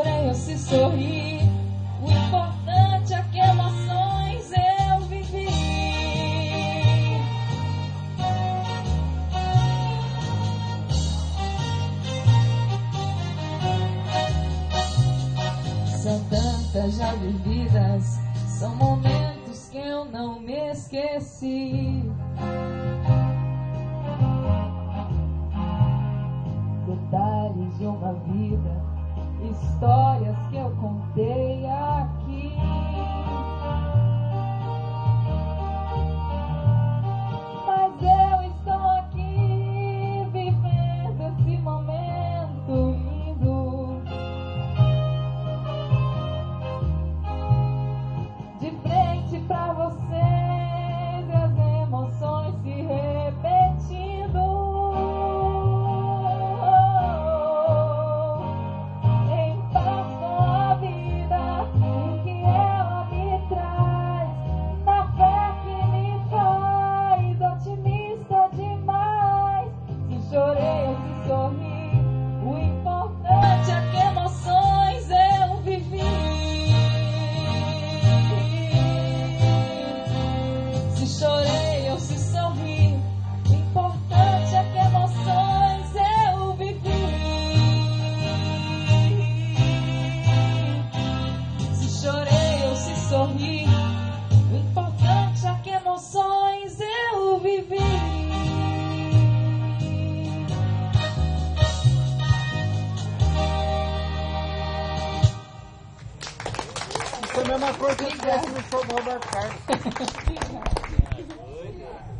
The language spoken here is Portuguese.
chorei ou se sorri, o importante é que emoções eu vivi. São tantas já vividas, são momentos que eu não me esqueci. Detalhes de uma vida, histórias que eu contei aqui. Mas eu estou aqui, vivendo esse momento lindo, de frente pra vocês e as emoções se repetindo. Em paz com a vida, o que ela me traz, na fé que me faz otimista demais. Se chorei ou se sorri, o importante é que emoções eu vivi. Se chorei ou se sorri, o importante é que emoções eu vivi. Se chorei ou se sorri, o importante é que emoções eu vivi. Isso é a mesma coisa que eu tivesse no show do Roberto Carlos.